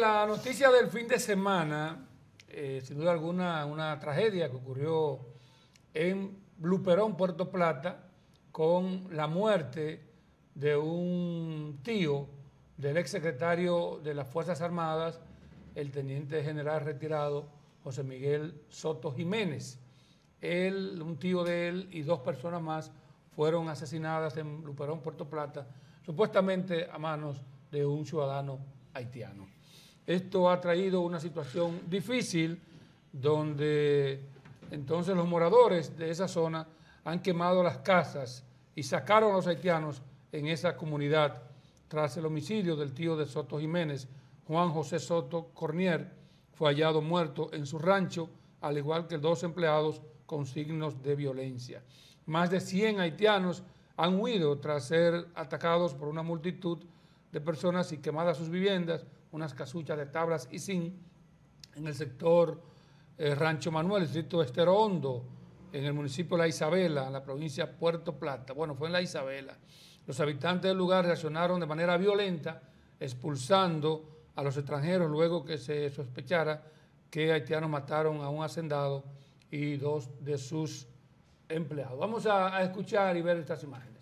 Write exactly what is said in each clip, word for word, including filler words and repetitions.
la noticia del fin de semana, eh, sin duda alguna, una tragedia que ocurrió en Luperón, Puerto Plata, con la muerte de un tío del exsecretario de las Fuerzas Armadas, el teniente general retirado José Miguel Soto Jiménez. Él, un tío de él y dos personas más fueron asesinadas en Luperón, Puerto Plata, supuestamente a manos de un ciudadano haitiano. Esto ha traído una situación difícil donde entonces los moradores de esa zona han quemado las casas y sacaron a los haitianos en esa comunidad tras el homicidio del tío de Soto Jiménez. Juan José Soto Cornier fue hallado muerto en su rancho, al igual que dos empleados con signos de violencia. Más de cien haitianos han huido tras ser atacados por una multitud de personas y quemadas sus viviendas, unas casuchas de tablas y zinc en el sector eh, Rancho Manuel, distrito Estero Hondo, en el municipio de La Isabela, en la provincia de Puerto Plata. Bueno, fue en La Isabela. Los habitantes del lugar reaccionaron de manera violenta, expulsando a los extranjeros luego que se sospechara que haitianos mataron a un hacendado y dos de sus empleados. Vamos a, a escuchar y ver estas imágenes.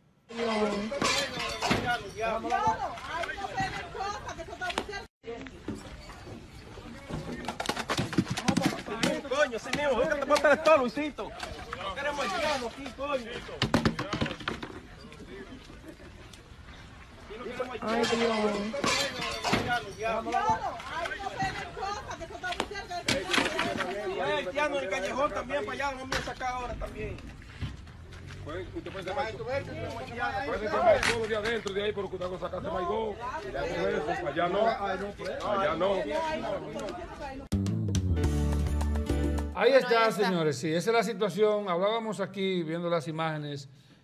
Coño, ese mismo, ¿dónde te puedes estar todo, Luisito? No queremos haitiano aquí, coño. Ay, Dios. Hay haitianos en el callejón también, para allá, vamos a sacar ahora también. Usted puede llamar todo de adentro de ahí, pero usted no sacaste maigó. Allá no, allá no. Ahí está, señores, sí, esa es la situación. Hablábamos aquí, viendo las imágenes,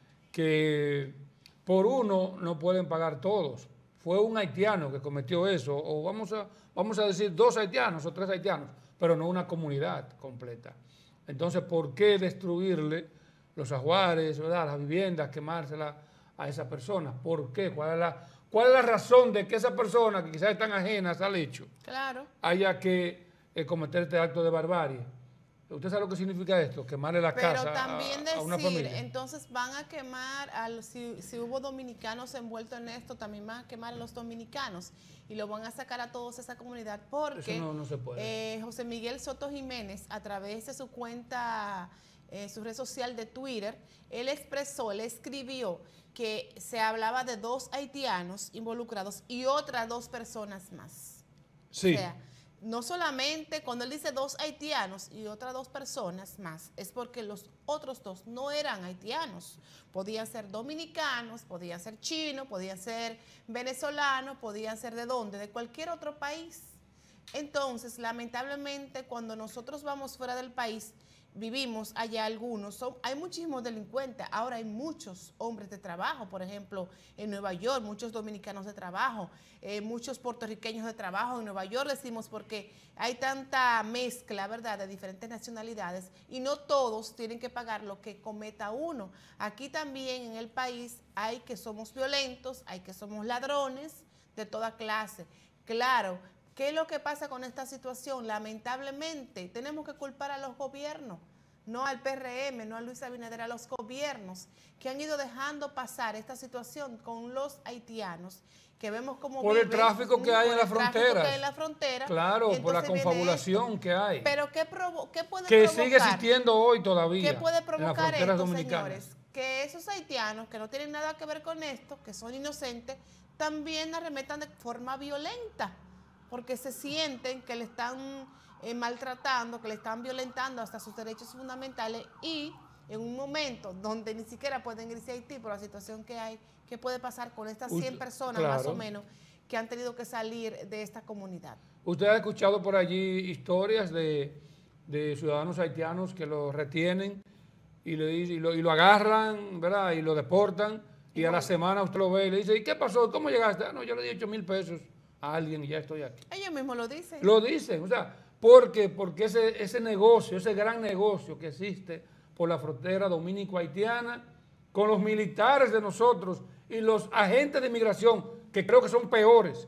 que por uno no pueden pagar todos. Fue un haitiano que cometió eso, o vamos a, vamos a decir dos haitianos o tres haitianos, pero no una comunidad completa. Entonces, ¿por qué destruirle los ajuares, ¿verdad?, las viviendas, quemárselas a esas personas? ¿Por qué? ¿Cuál es la, cuál es la razón de que esa persona, que quizás están ajenas al hecho, claro, haya que eh, cometer este acto de barbarie? ¿Usted sabe lo que significa esto? Quemarle la Pero casa también a, decir, a una familia. Entonces van a quemar, a los, si, si hubo dominicanos envueltos en esto, también van a quemar a los dominicanos y lo van a sacar a todos esa comunidad porque Eso no, no se puede. Eh, José Miguel Soto Jiménez, a través de su cuenta, eh, su red social de Twitter, él expresó, él escribió que se hablaba de dos haitianos involucrados y otras dos personas más. Sí. O sea, no solamente cuando él dice dos haitianos y otras dos personas más, es porque los otros dos no eran haitianos. Podían ser dominicanos, podían ser chinos, podían ser venezolanos, podían ser de dónde, de cualquier otro país. Entonces, lamentablemente, cuando nosotros vamos fuera del país, vivimos allá algunos, son, hay muchísimos delincuentes, ahora hay muchos hombres de trabajo, por ejemplo, en Nueva York, muchos dominicanos de trabajo, eh, muchos puertorriqueños de trabajo en Nueva York, decimos, porque hay tanta mezcla, ¿verdad?, de diferentes nacionalidades y no todos tienen que pagar lo que cometa uno. Aquí también en el país hay que somos violentos, hay que somos ladrones de toda clase. Claro, ¿qué es lo que pasa con esta situación? Lamentablemente, tenemos que culpar a los gobiernos, no al P R M, no a Luis Abinader, a los gobiernos que han ido dejando pasar esta situación con los haitianos, que vemos como por el tráfico que hay en las fronteras. en la frontera. Claro, por la confabulación que hay. Pero ¿qué, provo qué puede que provocar? sigue existiendo hoy todavía. ¿Qué puede provocar en las esto, dominicanas? señores? Que esos haitianos que no tienen nada que ver con esto, que son inocentes, también arremetan de forma violenta, porque se sienten que le están eh, maltratando, que le están violentando hasta sus derechos fundamentales y en un momento donde ni siquiera pueden irse a Haití por la situación que hay, ¿qué puede pasar con estas cien personas claro. más o menos que han tenido que salir de esta comunidad? ¿Usted ha escuchado por allí historias de, de ciudadanos haitianos que lo retienen y, le, y, lo, y lo agarran, ¿verdad?, y lo deportan y, y a la semana usted lo ve y le dice, ¿y qué pasó? ¿Cómo llegaste? Ah, no, yo le di ocho mil pesos a alguien y ya estoy aquí. Ellos mismos lo dicen. Lo dicen, o sea, porque, porque ese, ese negocio, ese gran negocio que existe por la frontera dominico-haitiana, con los militares de nosotros y los agentes de inmigración, que creo que son peores,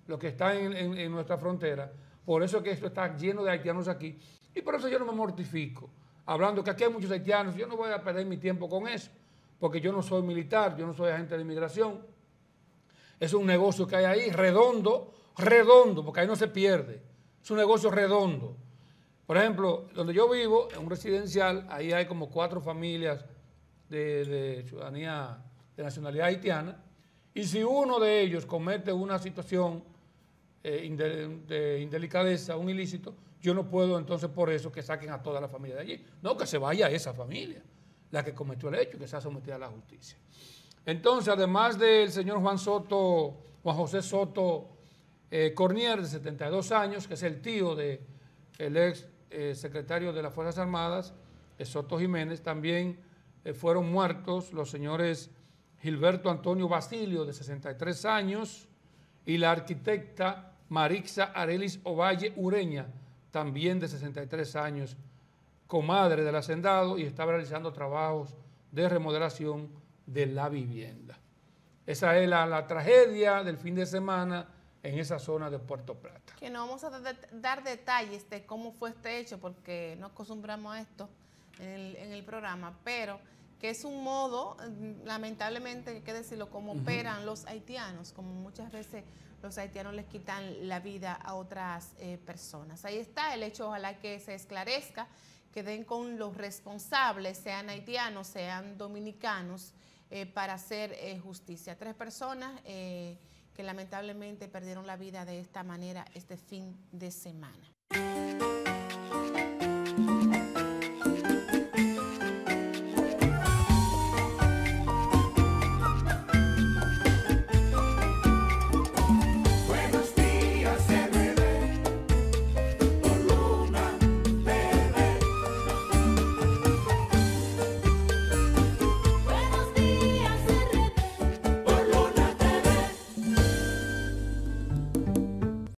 lo que está en, en, en nuestra frontera. Por eso es que esto está lleno de haitianos aquí. Y por eso yo no me mortifico. Hablando que aquí hay muchos haitianos, yo no voy a perder mi tiempo con eso, porque yo no soy militar, yo no soy agente de inmigración. Es un negocio que hay ahí, redondo, redondo, porque ahí no se pierde. Es un negocio redondo. Por ejemplo, donde yo vivo, en un residencial, ahí hay como cuatro familias de, de ciudadanía, de nacionalidad haitiana, y si uno de ellos comete una situación eh, de, de indelicadeza, un ilícito, yo no puedo entonces por eso que saquen a toda la familia de allí. No, que se vaya esa familia, la que cometió el hecho, que sea sometida a la justicia. Entonces, además del señor Juan Soto, Juan José Soto eh, Cornier, de setenta y dos años, que es el tío del ex eh, secretario de las Fuerzas Armadas, eh, Soto Jiménez, también eh, fueron muertos los señores Gilberto Antonio Basilio, de sesenta y tres años, y la arquitecta Marixa Arelis Ovalle Ureña, también de sesenta y tres años, comadre del hacendado, y estaba realizando trabajos de remodelación de la vivienda. Esa es la, la tragedia del fin de semana en esa zona de Puerto Plata. Que no vamos a de, dar detalles de cómo fue este hecho, porque no acostumbramos a esto en el, en el programa, pero que es un modo, lamentablemente, hay que decirlo, como uh-huh. operan los haitianos, como muchas veces los haitianos les quitan la vida a otras eh, personas. Ahí está el hecho, ojalá que se esclarezca, que den con los responsables, sean haitianos, sean dominicanos, eh, para hacer eh, justicia. Tres personas eh, que lamentablemente perdieron la vida de esta manera este fin de semana.